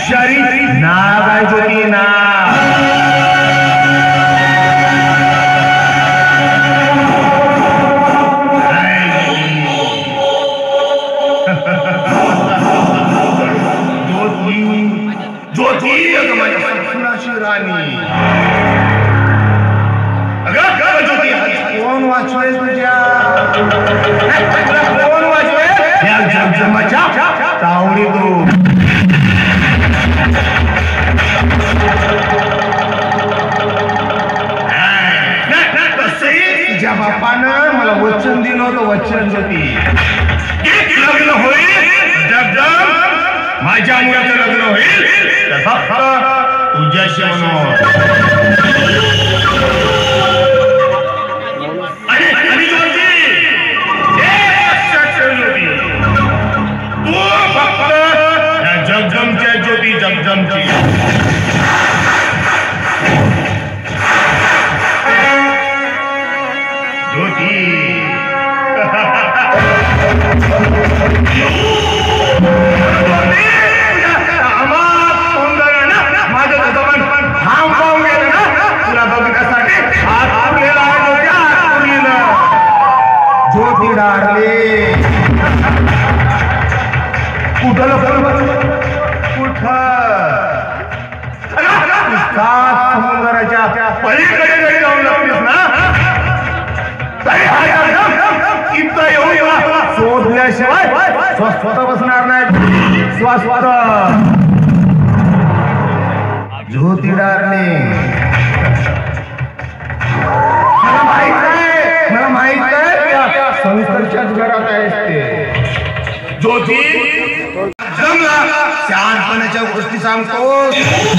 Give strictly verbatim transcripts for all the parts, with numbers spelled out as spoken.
विषारी नाग आहे ज्योती नाग. ज्योती ज्योती माझ्या सपनाची राणी. अगं ज्योती कोण वाचवे तुझ्या कोण वाचवे या जगजमाच्या तावडी तू. तुझ्या बापानं मला वचन दिलं होतं. वचन ज्योती लग्न होईल जगजम माझ्या मुलाचं लग्न होईल फक्त तुझ्याशी म्हणून. आणि ज्योती तू फक्त जगजमच्या ज्योती जगजमची. ज्योती माझं जगमन थांब पाहून गेलं ना तुला बघण्यासाठी हात पुरलेला आहे. हात पुरलेलं ज्योती डारले कुठलं कुठं सात समुद्राच्या पलीकडे जरी जाऊन लागलीस ना तरी इथं येऊन शोधल्याशिवाय स्वस्त बसणार नाही. स्वस्त ज्योती डार्लिंग मला माहित आहे मला माहित आहे संसारच्याच घरात आहेस ते. ज्योती जमला शहाणपणाच्या गोष्टी सांगतोस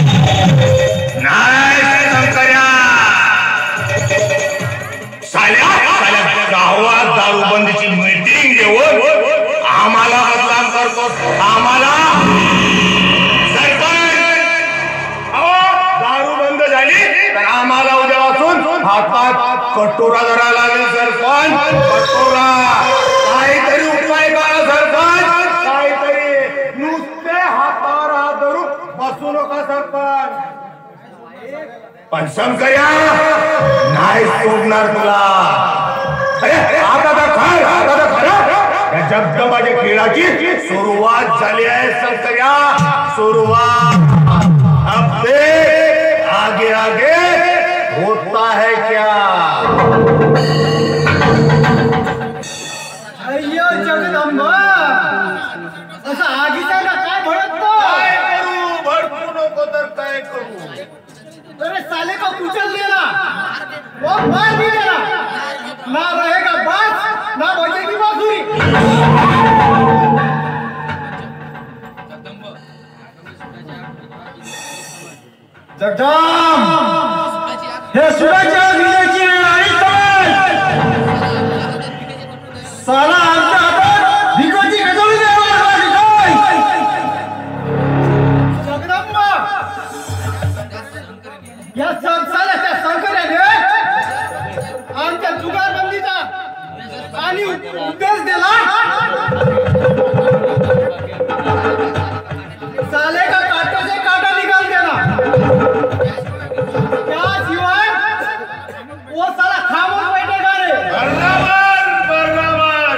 नाही शंकर्या. साल्या गावात दारूबंदीची मीटिंग घेऊन आम्हाला बदनाम करतोस. आम्हाला दारू बंद झाली तर आम्हाला उद्यापासून हातात कटोरा धरा लागेल. सरपंच कटोरा काहीतरी उपाय करा. सरपंच काहीतरी नुसते हातावर हात धरून बसू नका. सरपंच पण शंकर्या नाही सोडणार तुला. आता तर खर आता तर खरं या जगदंबाच्या खेळाची सुरुवात झाली आहे. शंकर्या सुरुवात. अब देख आगे आगे होता है क्या. अय्यो जगदंबा असं आगीचा ना काय भडकतो. काय करू भडकू नको तर काय करू. अरे साले को कुचल देना वो मार भी देना. ना रहेगा बात ना बजेगी बांसुरी. जगदम हे सुराच्या विजयाची लढाई समज. साला आमच्या हातात भिकोची गजवली जगदंबा. या संसाराच्या संकटाने आमच्या जुगारबंदीचा आणि उद्देश दिला. साले का कांटे से कांटा निकाल देना. त्याशिवाय वो साला खामोश बैठेगा रे. बरोबर बरोबर.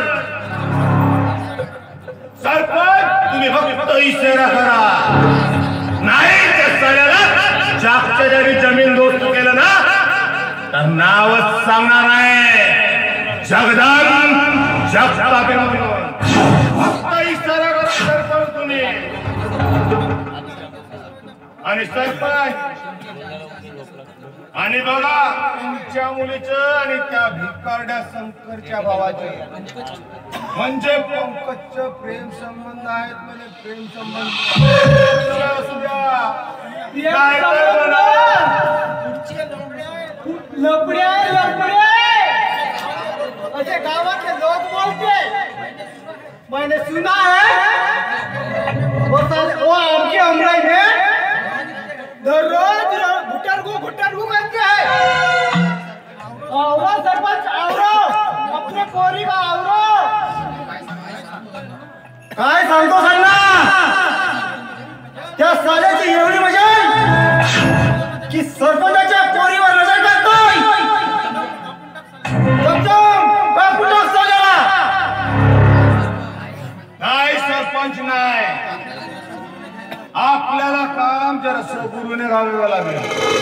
सरपंच तुम्ही फक्त इशारा करा. नाही त्या साल्याला जागच्या जरी जमीन दोस्त केलं ना तर नावच सांगणार आहे जगदान जगतापे म्हणून. फक्त इशारा करा सरपंच तुम्ही. आणि सरपंच आणि बघा तुमच्या मुलीचं आणि त्या भिकारड्या शंकरच्या भावाचे म्हणजे पंकजचं प्रेम संबंध आहेत. म्हणजे प्रेम संबंध असू द्या. काय लपड्या लपड्या असे गावातले लोक बोलते. मैंने सुना है वो वो आपके हमराई में दररोज घुटरगु घुटरगु करते हैं. आओ सरपंच आओ अपने कोरी का आओ. काय सांगतो सांग ना त्या साल्या सरपंचाच्या पोरीवर नजर टाकतोय. नाही सरपंच नाही, आपल्याला काम जरा सबुरीने राहावं लागेल.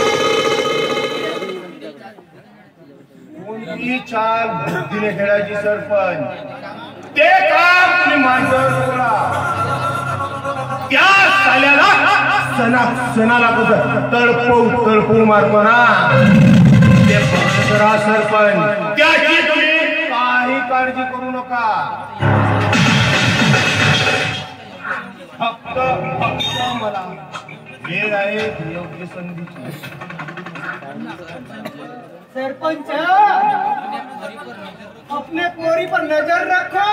कोणती चाल बुद्धीने खेळायची सरपंच, ते काम तुम्ही मांडर सोडा. त्या साल्याला सणा सणाला कसं तळपवू तळपवू मारतो ना, ते करा सरपंच. त्याची तुम्ही काही काळजी करू नका. फक्त फक्त मला वेळ आहे योग्य संधीची. सरपंच अपने पोरी पर नजर रखो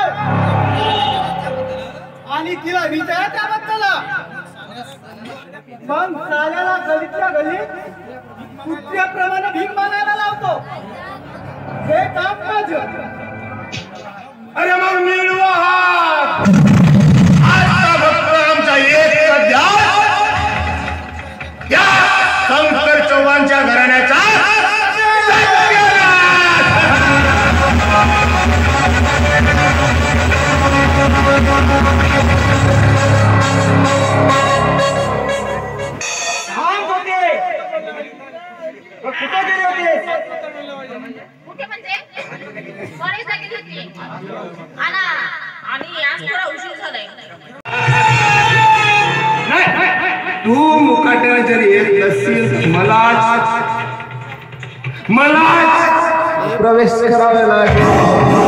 आणि तिला विचारा त्याबद्दल. मग साल्याला गलीतल्या गलीत कुत्र्याप्रमाणे भीक मागायला लावतो. हे काम माझं. अरे मग मिळवा हात. आता फक्त आमचा एक द्या, त्या शंकर चव्हाणच्या घराण्याचा कुठे गेले होते? कुठे म्हणजे कॉलेजला गेली होती. आला आणि आज थोडा उशीर झालाय. तू मुकाट्याने जरी येत नसशील, मला मला प्रवेश करावा लागेल.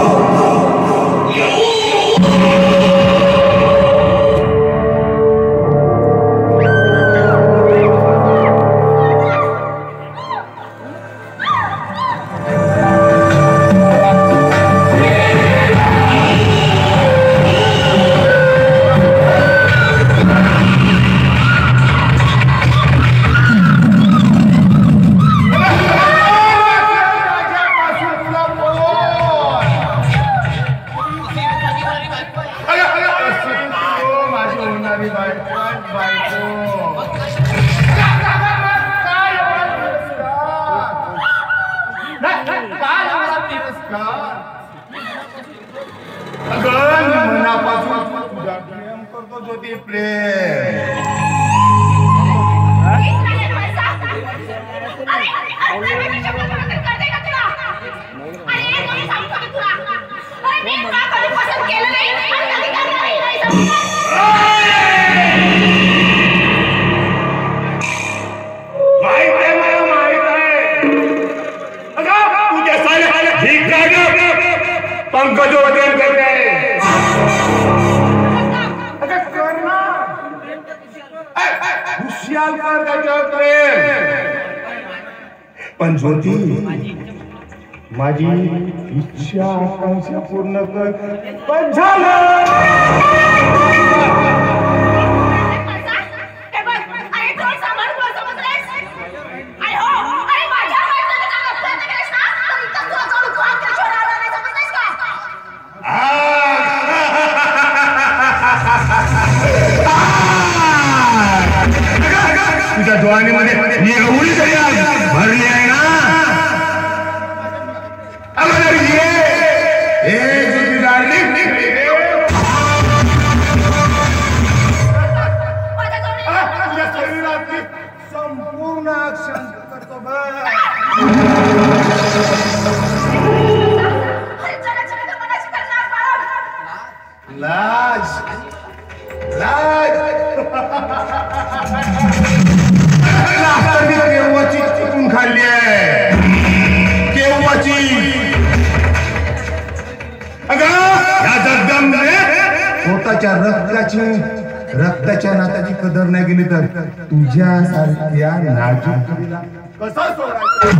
पण ज्योती, माझी इच्छा आकांक्षा पूर्ण कर. पण झालं. तुझ्या डोळ्यामध्ये एवढी तरी भरली आहे ना. अगं ये हे तुझी डार्लिंग तुझ्या शरीरातली संपूर्ण शांत करतो. लाज लाज केव्हाची चिकून खाल्ली आहे, केव्हाची. या जगदंबे स्वतःच्या रक्ताची रक्ताच्या नाताची कदर नाही केली तर तुझ्यासारख्या नाजूक मुलीला कसं सोडायचं,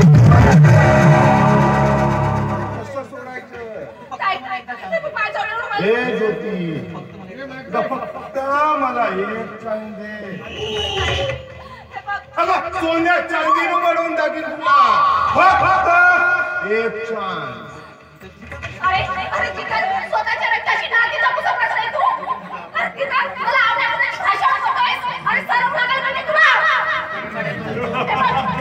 कसं सोडायचं. हे ज्योती, फक्त मला एक चांद दे. सोन्या चांदीनं बनवून टाकीन तुला. फक्त एक चान्स. अरे अरे चिकन स्वतःच्या रक्ताची नाती जपू शकत नाही तू. चिकन मला आपल्या मुलाची भाषा वाचवतोयस. अरे सर्व लागेल म्हणजे तुला.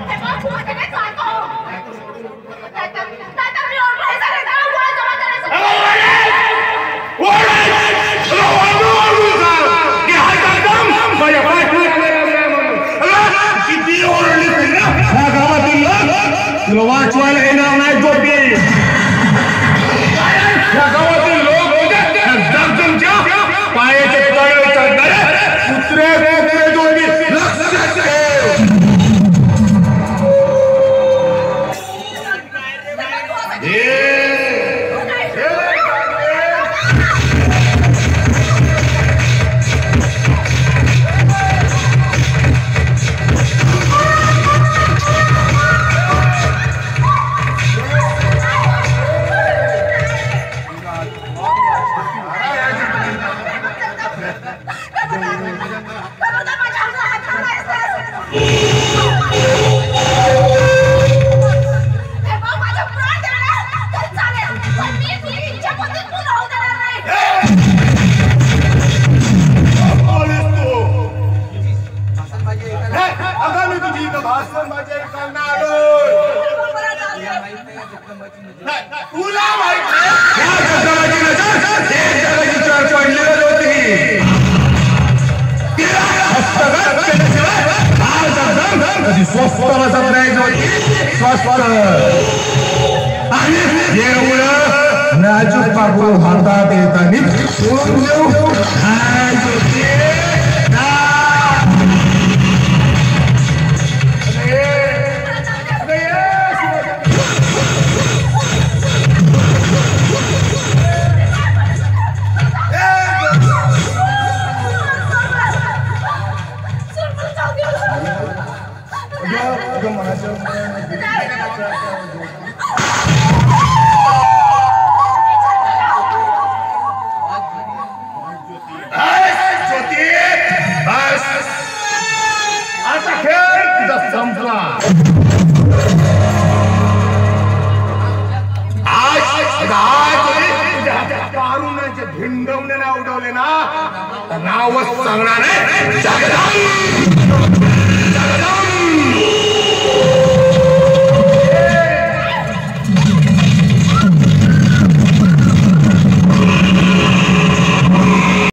खबरदार माझ्या हाताला हात लावायचा. हे बघ माझा प्राण देणार तर चालेल पण मी तुझी इच्छा पद्धत तू राहू देणार नाही. अगं मी तुझी इथं भाषण माझ्या ऐकायला आलो. तुला माहित नाही पडलेलं होती स्वस्त बसत नाही स्वस्त आणि एवढं नाजूक पाकू हातात येतानी सोडून देऊ. आता खेळ तुझा संपला. आज कारुणाचे भिंडवले ना उडवले ना नावच सांगणार नाही.